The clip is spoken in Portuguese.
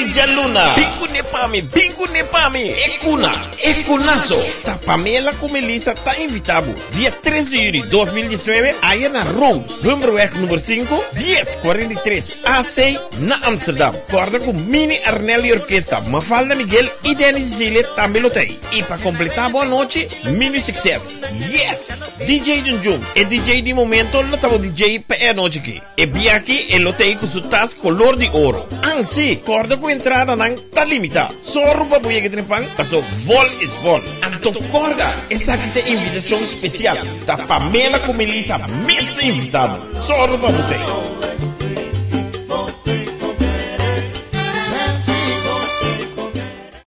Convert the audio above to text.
Lídia Luna. Bingo Nepami. Ecunazo. Ta Pamela com Melissa tá invitado. Dia 3 de julho de 2019, aí na Rome. Número número 5, 1043 AC na Amsterdam. Corda com Mini Arnelli Orquestra, Mafalda Miguel e Denis Zile também lotei. E para completar a boa noite, Mini Success. Yes! DJ Junjun e DJ de momento lotava DJ para a noite aqui. E bia aqui e lotei com sua taça color de ouro. Anzi, corda com entrada não tá limitada. Só roupa buia que tem pang, passou vol is vol. Então corda, essa aqui tem invitação especial. Da Pamela com Melissa, mestre invitado. Só roupa botei.